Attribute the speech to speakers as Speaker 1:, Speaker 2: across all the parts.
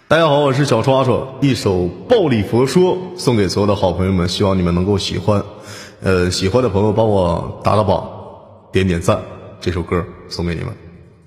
Speaker 1: 大家好，我是小刷刷，一首暴力佛说送给所有的好朋友们，希望你们能够喜欢。喜欢的朋友帮我打榜，点点赞，这首歌送给你们。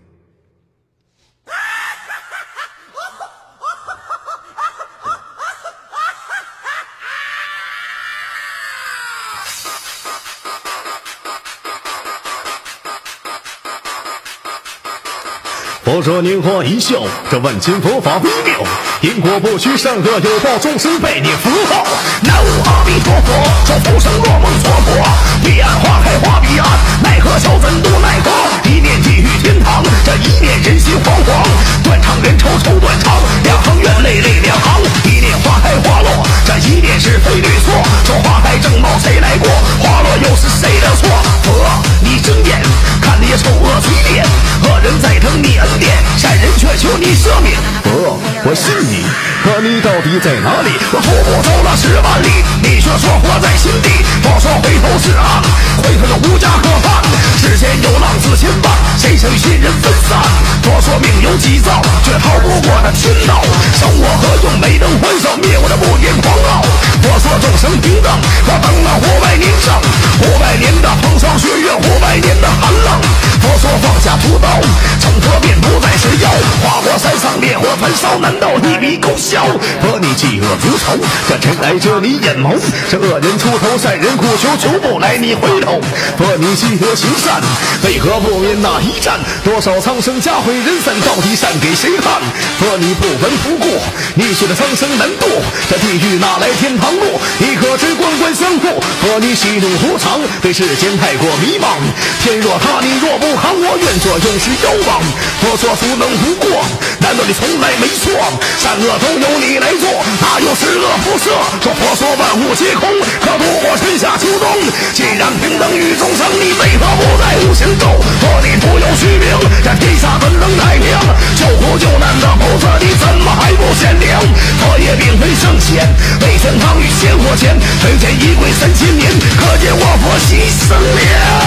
Speaker 1: 佛说拈花一笑，这万千佛法微妙，因果不虚，善恶有报，众生百念佛号。南无阿弥陀佛，说浮生若梦蹉跎，彼岸花开花彼岸，奈何桥怎渡奈何？一念地狱天堂，这一念人心惶惶。断肠人愁愁断肠，两行怨泪泪两行。一念花开花落，这一念是非对错。说花开正茂谁来过？花落又是谁的错？佛，你睁眼看那些丑恶嘴脸，恶人在等你恩典，善人却求你赦免。佛，我信你，可你到底在哪里？我徒步走了10万里，你却说活在心底。佛说回头是岸，回头就无家可返。世间有浪自千万，谁曾与亲人分散？佛说命由己造，却逃不过那天道。生我何用？没能还手，灭我的不言狂傲。佛说众生平等，我等了500年整，500年的风霜雪月，500年的寒冷。佛说放下屠刀，成佛便不再是妖。花果山上烈火焚烧，难道你比狗小？佛你嫉恶如仇，这尘埃遮你眼眸。这恶人出头，善人苦求，求不来你回头。佛你积德行善，为何不免那一战？多少苍生家毁人散，到底善给谁看？佛你不闻不顾，你觉得苍生难渡，这地狱哪来天堂路？你可知官官相护？佛你喜怒无常，对世间太过迷茫。天若塌，你若不扛，我愿做永世妖王。佛说孰能无过？难道你从来没错？善恶都由你来做，哪有十恶不赦？说佛说万物皆空，可度过春夏秋冬。既然平等于众生，你为何不在无形中？佛你徒有虚名，这天下怎能太平？救苦救难的菩萨，你怎么还不显灵？佛也并非圣贤，为玄堂与仙火前，推荐衣柜3000年，可见我佛惜生脸。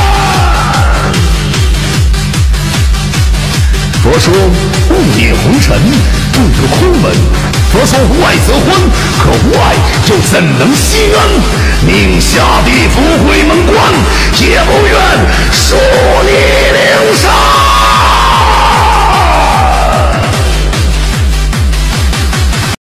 Speaker 1: 佛说雾灭红尘，遁入空门。佛说无爱则欢，可无爱又怎能心安？宁下地府回门关，也不愿恕你领上。